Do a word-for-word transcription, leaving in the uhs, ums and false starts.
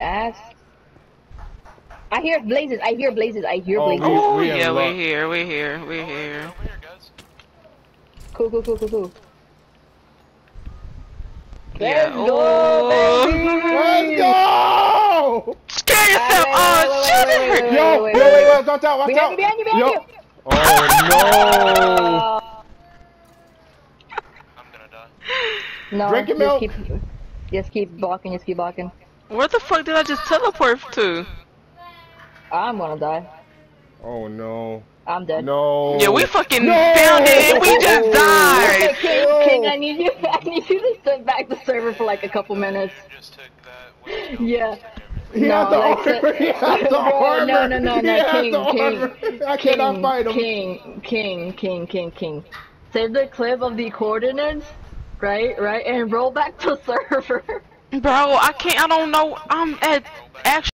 ass. I hear blazes. I hear blazes. I hear Oh, blazes. we, Oh we yeah, luck. we're here. We're here. We're here. Cool, cool, cool, cool, cool. Yeah. Let's go, Oh. baby! Let's go! Scare yourself! Ah, Oh wait, wait, wait, shit! wait, wait, Yo, wait, wait, wait, wait, wait. wait, watch out, watch Behind out! you, behind you, behind Yo. you! Oh no! I'm gonna die. No, Drink your just milk. keep, just keep blocking, just keep blocking. Where the fuck did I just teleport to? I'm gonna die. Oh no! I'm dead. No! Yeah, we fucking No! found it and we just died. Okay, King, No. King, I need you. I need you to step back the server for like a couple minutes. Just took that. Yeah. He No, has the like, armor! He has the bro, armor! no, no, no, He no, has King, the armor! King, I cannot fight him! King, King, King, King, King. Save the clip of the coordinates, right, right, and roll back to server. Bro, I can't. I don't know. I'm at actually.